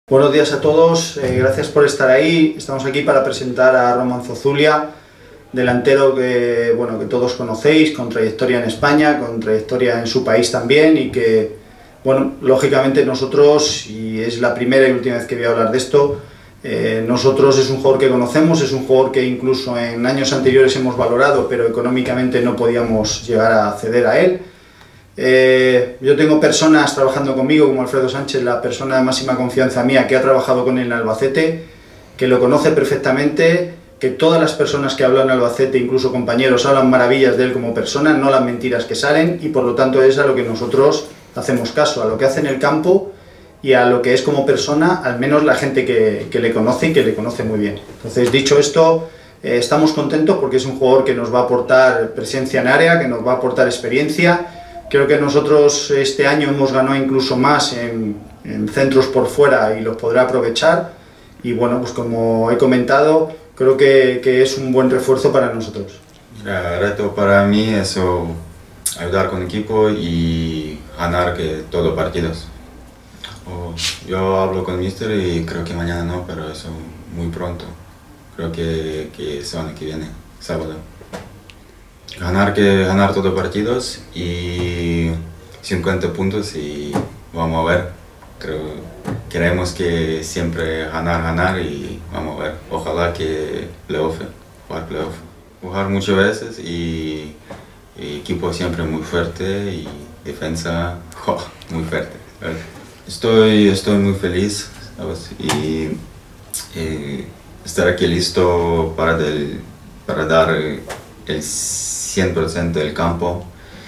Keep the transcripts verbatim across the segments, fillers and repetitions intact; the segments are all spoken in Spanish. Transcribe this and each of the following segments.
Buenos días a todos, eh, gracias por estar ahí. Estamos aquí para presentar a Roman Zozulia, delantero que, bueno, que todos conocéis, con trayectoria en España, con trayectoria en su país también, y que, bueno, lógicamente nosotros, y es la primera y última vez que voy a hablar de esto, eh, nosotros es un jugador que conocemos, es un jugador que incluso en años anteriores hemos valorado, pero económicamente no podíamos llegar a acceder a él. Eh, yo tengo personas trabajando conmigo, como Alfredo Sánchez, la persona de máxima confianza mía, que ha trabajado con él en Albacete, que lo conoce perfectamente, que todas las personas que hablan en Albacete, incluso compañeros, hablan maravillas de él como persona, no las mentiras que salen, y por lo tanto es a lo que nosotros hacemos caso, a lo que hace en el campo y a lo que es como persona, al menos la gente que, que le conoce y que le conoce muy bien. Entonces, dicho esto, eh, estamos contentos porque es un jugador que nos va a aportar presencia en área, que nos va a aportar experiencia. Creo que nosotros este año hemos ganado incluso más en, en centros por fuera y los podrá aprovechar, y bueno, pues como he comentado, creo que, que es un buen refuerzo para nosotros. El reto para mí es oh, ayudar con el equipo y ganar que todos los partidos. Oh, yo hablo con Mister y creo que mañana no, pero eso muy pronto. Creo que, que semana que viene, sábado. Ganar, que, ganar todos los partidos y cincuenta puntos y vamos a ver. Creo, queremos que siempre ganar, ganar y vamos a ver. Ojalá que playoff, jugar playoff. Jugar muchas veces y, y equipo siempre muy fuerte y defensa oh, muy fuerte. Estoy, estoy muy feliz, ¿sabes? Y, y estar aquí listo para, del, para dar el cien por ciento del campo,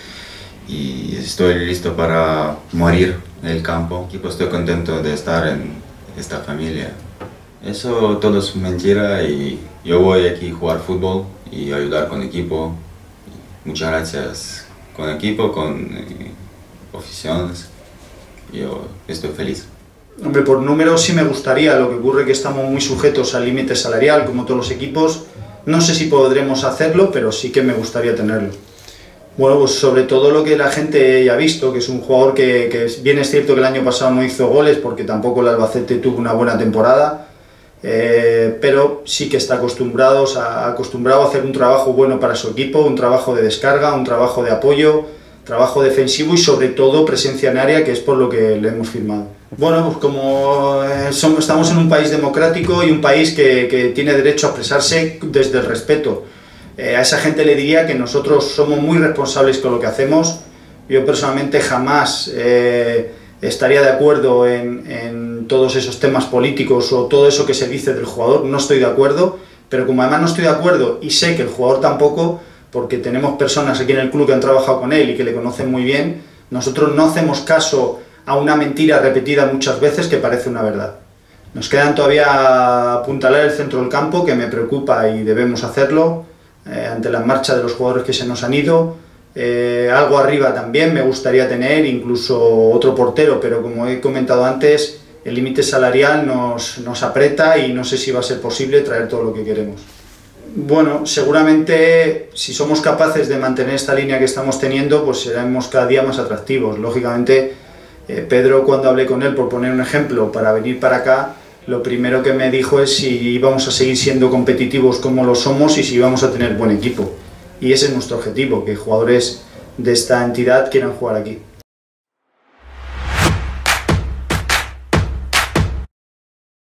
y estoy listo para morir en el campo. Y pues estoy contento de estar en esta familia. Eso todo es mentira y yo voy aquí a jugar fútbol y ayudar con el equipo. Muchas gracias con el equipo, con eh, aficiones. Yo estoy feliz. Hombre, por números sí me gustaría, lo que ocurre es que estamos muy sujetos al límite salarial, como todos los equipos. No sé si podremos hacerlo, pero sí que me gustaría tenerlo. Bueno, pues sobre todo lo que la gente ya ha visto, que es un jugador que, que bien es cierto que el año pasado no hizo goles, porque tampoco el Albacete tuvo una buena temporada, eh, pero sí que está acostumbrado a, acostumbrado a hacer un trabajo bueno para su equipo, un trabajo de descarga, un trabajo de apoyo, trabajo defensivo y sobre todo presencia en área, que es por lo que le hemos firmado. Bueno, pues como eh, somos, estamos en un país democrático y un país que, que tiene derecho a expresarse desde el respeto. Eh, a esa gente le diría que nosotros somos muy responsables con lo que hacemos. Yo personalmente jamás eh, estaría de acuerdo en, en todos esos temas políticos o todo eso que se dice del jugador, no estoy de acuerdo, pero como además no estoy de acuerdo y sé que el jugador tampoco, porque tenemos personas aquí en el club que han trabajado con él y que le conocen muy bien, nosotros no hacemos caso a una mentira repetida muchas veces que parece una verdad. Nos quedan todavía apuntalar el centro del campo, que me preocupa y debemos hacerlo, eh, ante la marcha de los jugadores que se nos han ido. Eh, algo arriba también me gustaría tener, incluso otro portero, pero como he comentado antes, el límite salarial nos, nos aprieta y no sé si va a ser posible traer todo lo que queremos. Bueno, seguramente si somos capaces de mantener esta línea que estamos teniendo, pues seremos cada día más atractivos. Lógicamente, eh, Pedro, cuando hablé con él, por poner un ejemplo, para venir para acá, lo primero que me dijo es si íbamos a seguir siendo competitivos como lo somos y si íbamos a tener buen equipo. Y ese es nuestro objetivo, que jugadores de esta entidad quieran jugar aquí.